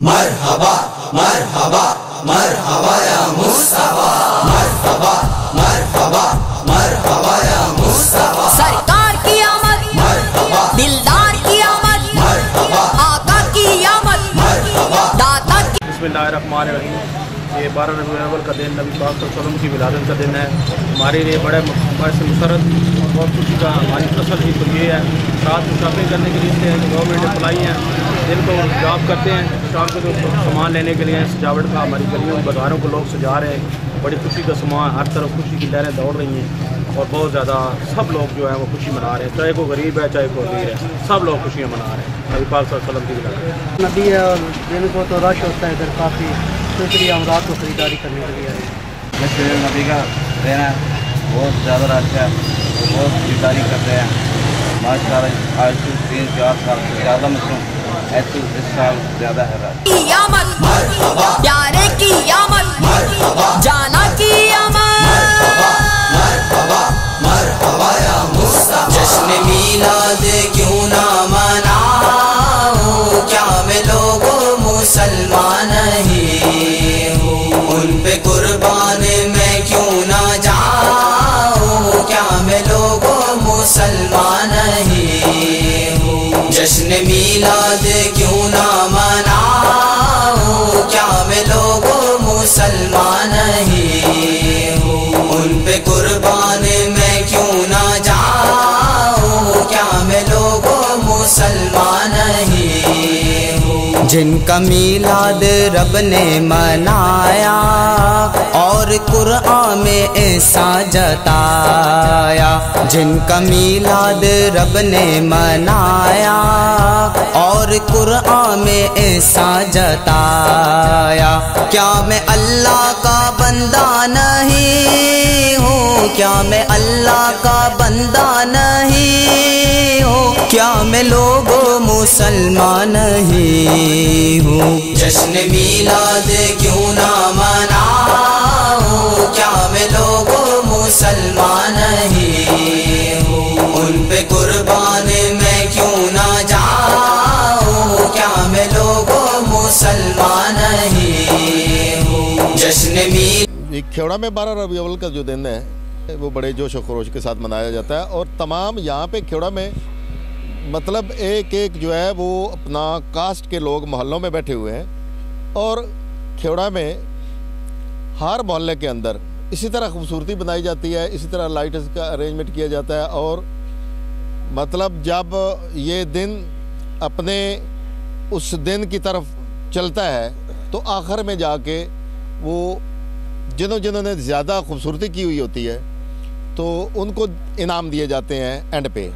मरहबा मरहबा मरहबा या मुस्तफा, मरहबा मरहबा मरहबा या मुस्तफा। सरकार की आमद, मरहबा दिलदार की आमद, मरहबा आका की आमद, मरहबा। दाता की। बिस्मिल्लाहिर्रहमानिर्रहीम। ये 12 रबीउल अव्वल का दिन नबी पाक सल्लल्लाहु अलैहि वसल्लम की विलादत का दिन है। हमारे लिए बड़े मुसरत और बहुत खुशी का हमारी फसल ही तो ये है। रात को शॉपिंग करने के लिए गवर्नमेंट एम्प्लाई हैं, दिन को जॉब करते हैं, शाम को तो सामान लेने के लिए सजावट का हमारी गलियों बाज़ारों को लोग सजा रहे हैं। बड़ी खुशी का सामान, हर तरफ खुशी की लहरें दौड़ रही हैं और बहुत ज़्यादा सब लोग जो है वो खुशी मना रहे हैं, चाहे कोई गरीब है चाहे कोई अमीर है, सब लोग खुशियाँ मना रहे हैं नबी पाक सल्लल्लाहु अलैहि वसल्लम की विलादत। नदी है और दिन को तो रश होता है इधर काफ़ी, तो इसलिए हम रात को खरीदारी करने के लिए आए हैं। जैसे नदी का दिन है, बहुत ज़्यादा रश है, बहुत खरीदारी कर रहे हैं माशाल्लाह। आज से 3-4 साल से ज़्यादा मशरूम ऐसे इस साल ज़्यादा है रश। की आमद, प्यारे की आमद, जाना की आमद, मरहबा मरहबा या मुस्तफा। जश्न मीलाद क्यों ना मनाओ, क्या मैं लोगों मुसलमान ही हूँ, उन पे कुर्बान मैं क्यों ना जाऊँ, क्या मैं लोगों मुसलमान ही हूँ। जश्न मीलाद क्यों ना मनाओ, क्या मैं लोगों मुसलमान ही हूँ, उन पे कुर्बान मैं क्यों ना जाऊँ, क्या मैं लोगों मुसलमान ही हूँ। जिनका मीलाद रब ने मनाया और कुरआन में ऐसा जताया, जिनका मीलाद रब ने मनाया और कुरआन में ऐसा जताया, क्या मैं अल्लाह का बंदा नहीं हूँ, क्या मैं अल्लाह का बंदा नहीं हूँ, क्या मैं लोगों मुसलमान ही हूँ। जश्न मीलाद क्यों ना मनाओ, क्या मैं लोगों मुसलमान ही हूँ, उन पे कुर्बान मैं क्यों ना जाऊँ, क्या मैं लोगों मुसलमान ही हूँ। जश्न मीलाद। खेवड़ा में 12 रबीउल अव्वल का जो दिन है वो बड़े जोश और खरोश के साथ मनाया जाता है और तमाम यहाँ पे खेवड़ा में मतलब एक एक जो है वो अपना कास्ट के लोग मोहल्लों में बैठे हुए हैं और खेवड़ा में हर मोहल्ले के अंदर इसी तरह खूबसूरती बनाई जाती है, इसी तरह लाइट्स का अरेंजमेंट किया जाता है और मतलब जब ये दिन अपने उस दिन की तरफ चलता है तो आखिर में जाके वो जिन्होंने ज़्यादा खूबसूरती की हुई होती है तो उनको इनाम दिए जाते हैं एंड पे।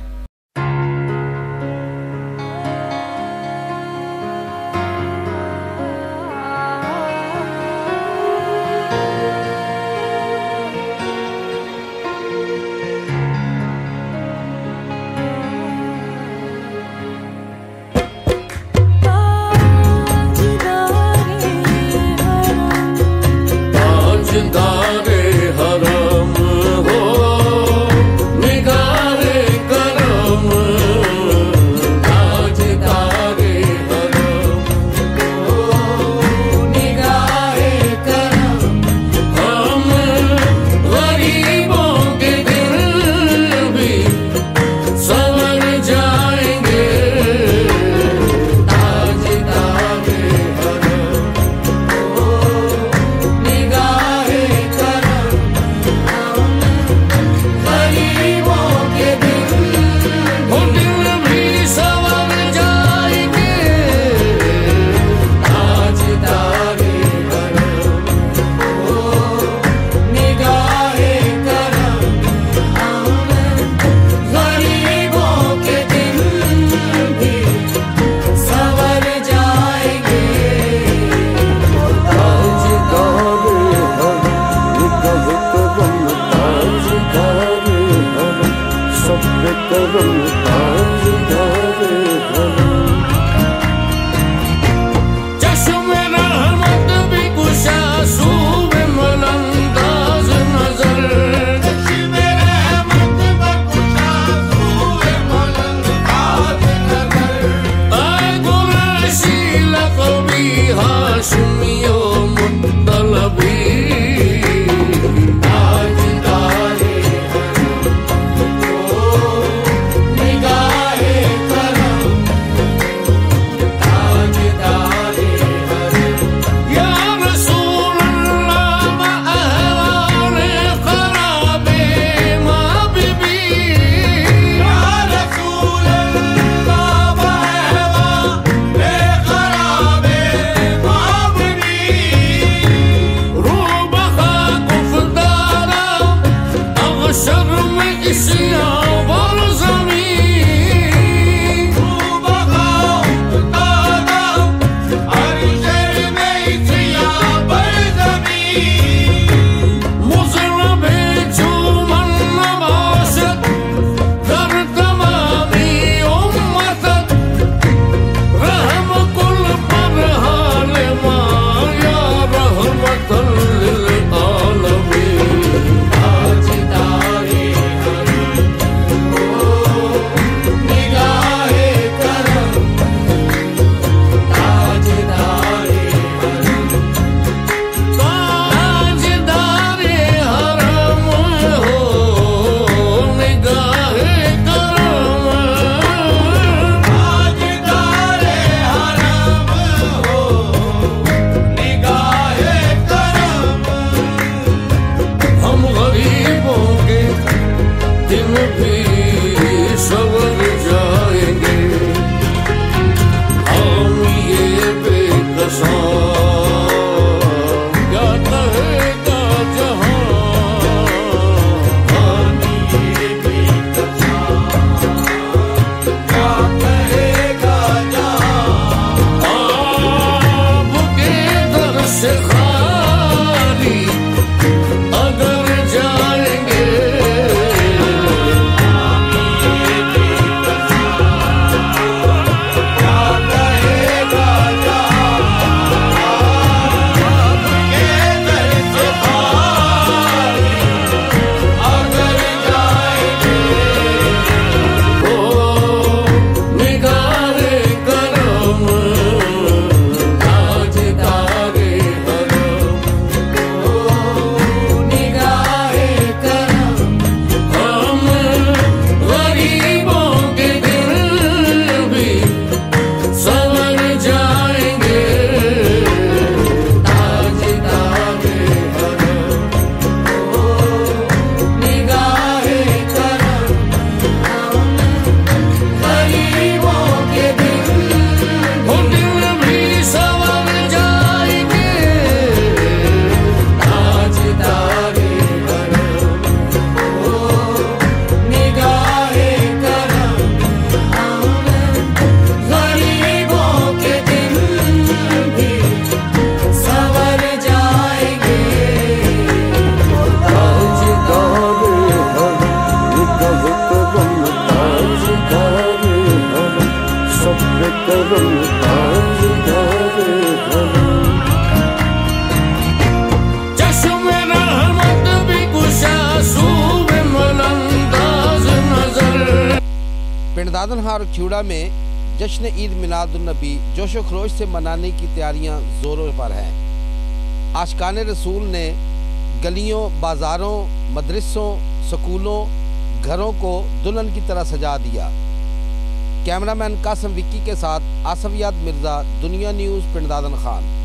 पिंडदादन हार खिवड़ा में जश्न ईद मिलादुन्नबी जोशो खरोश से मनाने की तैयारियां जोरों पर हैं। आशिकाने रसूल ने गलियों, बाज़ारों, मदरसों, स्कूलों, घरों को दुल्हन की तरह सजा दिया। कैमरामैन कासिम विक्की के साथ आसफियात मिर्ज़ा, दुनिया न्यूज़, पिंडदादन खान।